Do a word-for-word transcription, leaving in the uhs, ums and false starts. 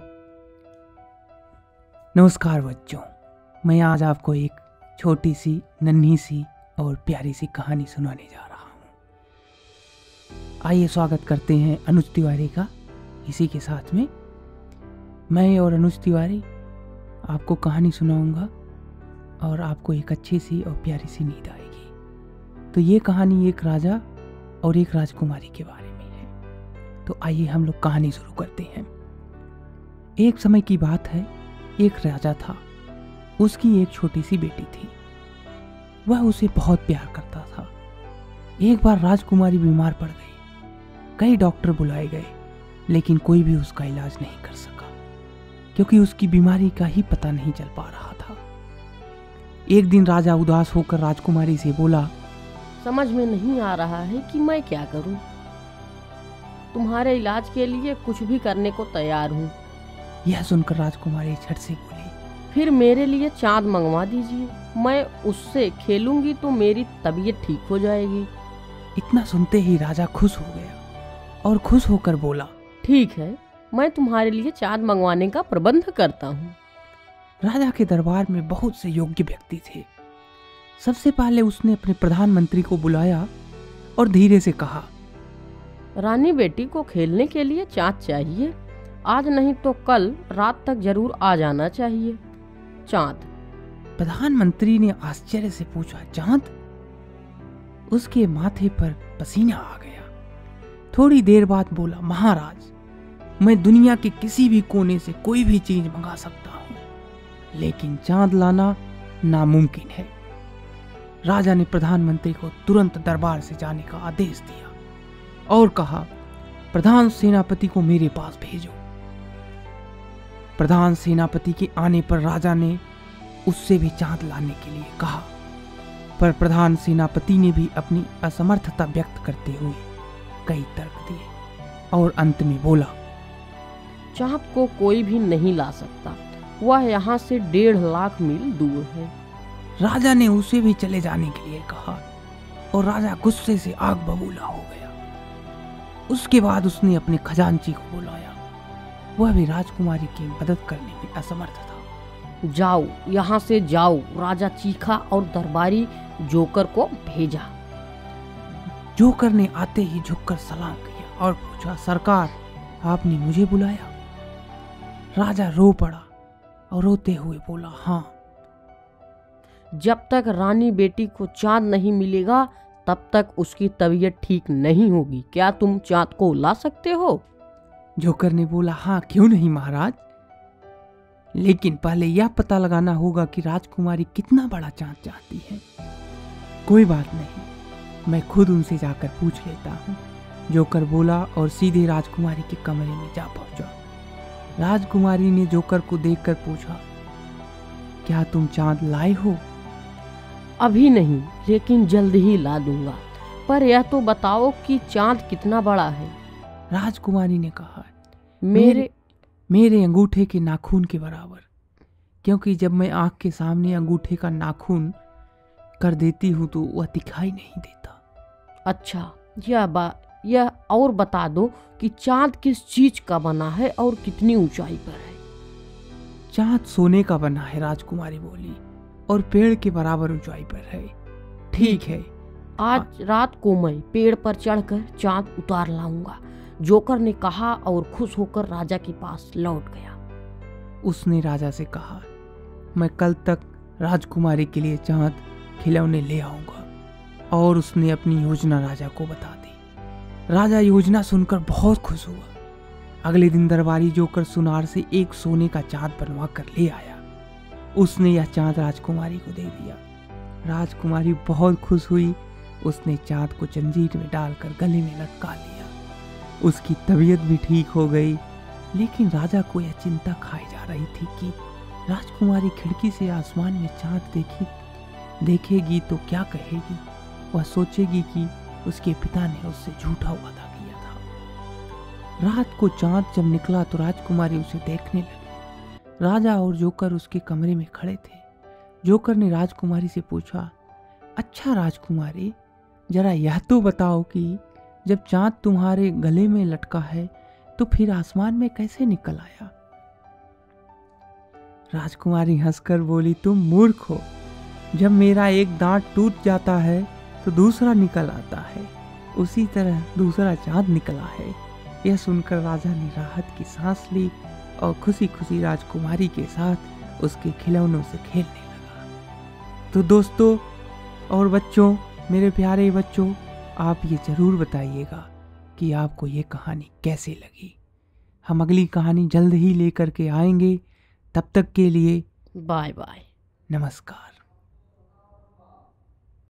नमस्कार बच्चों, मैं आज आपको एक छोटी सी नन्ही सी और प्यारी सी कहानी सुनाने जा रहा हूँ। आइए स्वागत करते हैं अनुज तिवारी का। इसी के साथ में मैं और अनुज तिवारी आपको कहानी सुनाऊंगा और आपको एक अच्छी सी और प्यारी सी नींद आएगी। तो ये कहानी एक राजा और एक राजकुमारी के बारे में है। तो आइए हम लोग कहानी शुरू करते हैं। एक समय की बात है, एक राजा था। उसकी एक छोटी सी बेटी थी। वह उसे बहुत प्यार करता था। एक बार राजकुमारी बीमार पड़ गई। कई डॉक्टर बुलाए गए, लेकिन कोई भी उसका इलाज नहीं कर सका, क्योंकि उसकी बीमारी का ही पता नहीं चल पा रहा था। एक दिन राजा उदास होकर राजकुमारी से बोला, समझ में नहीं आ रहा है कि मैं क्या करूं। तुम्हारे इलाज के लिए कुछ भी करने को तैयार हूं। यह सुनकर राजकुमारी झट से बोली, फिर मेरे लिए चांद मंगवा दीजिए। मैं उससे खेलूंगी तो मेरी तबीयत ठीक हो जाएगी। इतना सुनते ही राजा खुश हो गया और खुश होकर बोला, ठीक है, मैं तुम्हारे लिए चांद मंगवाने का प्रबंध करता हूँ। राजा के दरबार में बहुत से योग्य व्यक्ति थे। सबसे पहले उसने अपने प्रधानमंत्री को बुलाया और धीरे से कहा, रानी बेटी को खेलने के लिए चांद चाहिए। आज नहीं तो कल रात तक जरूर आ जाना चाहिए। चांद। प्रधानमंत्री ने आश्चर्य से पूछा, चांद? उसके माथे पर पसीना आ गया। थोड़ी देर बाद बोला, महाराज, मैं दुनिया के किसी भी कोने से कोई भी चीज मंगा सकता हूँ, लेकिन चांद लाना नामुमकिन है। राजा ने प्रधानमंत्री को तुरंत दरबार से जाने का आदेश दिया और कहा, प्रधान सेनापति को मेरे पास भेजो। प्रधान सेनापति के आने पर राजा ने उससे भी चांद लाने के लिए कहा, पर प्रधान सेनापति ने भी अपनी असमर्थता व्यक्त करते हुए कई तर्क दिए और अंत में बोला, चांद को कोई भी नहीं ला सकता। वह यहाँ से डेढ़ लाख मील दूर है। राजा ने उसे भी चले जाने के लिए कहा और राजा गुस्से से आग बबूला हो गया। उसके बाद उसने अपने खजांची को बुलाया। वह भी राजकुमारी की मदद करने में असमर्थ था। जाओ, यहाँ से जाओ, राजा चीखा और दरबारी जोकर को भेजा। जोकर ने आते ही झुककर सलाम किया और पूछा, सरकार, आपने मुझे बुलाया? राजा रो पड़ा और रोते हुए बोला, हाँ। जब तक रानी बेटी को चांद नहीं मिलेगा तब तक उसकी तबीयत ठीक नहीं होगी। क्या तुम चांद को ला सकते हो? जोकर ने बोला, हाँ, क्यों नहीं महाराज, लेकिन पहले यह पता लगाना होगा कि राजकुमारी कितना बड़ा चांद चाहती है। कोई बात नहीं, मैं खुद उनसे जाकर पूछ लेता हूँ, जोकर बोला और सीधे राजकुमारी के कमरे में जा पहुंचा। राजकुमारी ने जोकर को देखकर पूछा, क्या तुम चांद लाए हो? अभी नहीं, लेकिन जल्द ही ला दूंगा। पर यह तो बताओ कि चांद कितना बड़ा है? राजकुमारी ने कहा, मेरे मेरे अंगूठे के नाखून के बराबर, क्योंकि जब मैं आंख के सामने अंगूठे का नाखून कर देती हूँ तो वह दिखाई नहीं देता। अच्छा, यह बा यह और बता दो कि चांद किस चीज का बना है और कितनी ऊंचाई पर है? चांद सोने का बना है, राजकुमारी बोली, और पेड़ के बराबर ऊंचाई पर है। ठीक है, आज रात को मैं पेड़ पर चढ़कर चांद उतार लाऊंगा, जोकर ने कहा और खुश होकर राजा के पास लौट गया। उसने राजा से कहा, मैं कल तक राजकुमारी के लिए चांद खिलौने ले आऊंगा, और उसने अपनी योजना राजा को बता दी। राजा योजना सुनकर बहुत खुश हुआ। अगले दिन दरबारी जोकर सुनार से एक सोने का चांद बनवा कर ले आया। उसने यह चांद राजकुमारी को दे दिया। राजकुमारी बहुत खुश हुई। उसने चांद को जंजीर में डालकर गले में लटका लिया। उसकी तबीयत भी ठीक हो गई, लेकिन राजा को यह चिंता खाई जा रही थी कि राजकुमारी खिड़की से आसमान में चांद देखी देखेगी तो क्या कहेगी। वह सोचेगी कि उसके पिता ने उससे झूठा वादा किया था। रात को चांद जब निकला तो राजकुमारी उसे देखने लगी। राजा और जोकर उसके कमरे में खड़े थे। जोकर ने राजकुमारी से पूछा, अच्छा राजकुमारी, जरा यह तो बताओ कि जब चांद तुम्हारे गले में लटका है तो फिर आसमान में कैसे निकल आया? राजकुमारी हंसकर बोली, तुम मूर्ख हो। जब मेरा एक दांत टूट जाता है तो दूसरा निकल आता है, उसी तरह दूसरा चांद निकला है। यह सुनकर राजा ने राहत की सांस ली और खुशी खुशी राजकुमारी के साथ उसके खिलौनों से खेलने लगा। तो दोस्तों और बच्चों, मेरे प्यारे बच्चों, आप ये जरूर बताइएगा कि आपको ये कहानी कैसे लगी। हम अगली कहानी जल्द ही लेकर के आएंगे। तब तक के लिए बाय बाय, नमस्कार।